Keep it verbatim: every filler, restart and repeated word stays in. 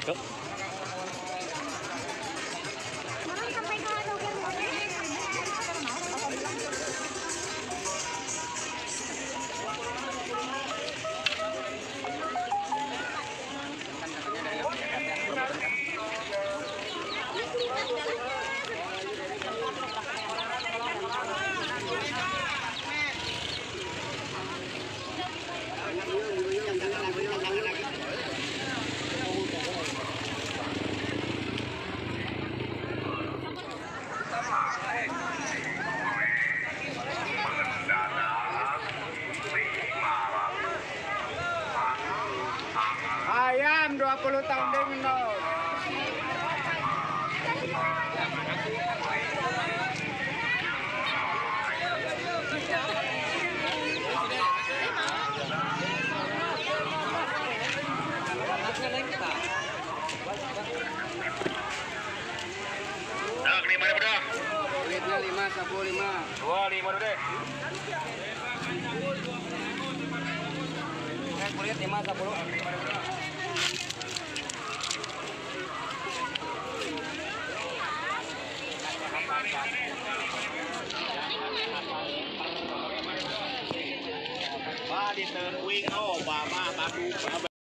Cuk. Ayam dua puluh tahun dingin loh. Dak, lima ribu dah. Kulitnya lima, sapu lima. Dua, lima ribu deh. Kulit lima, sepuluh. Ba di teuing oh, ba mah bagus.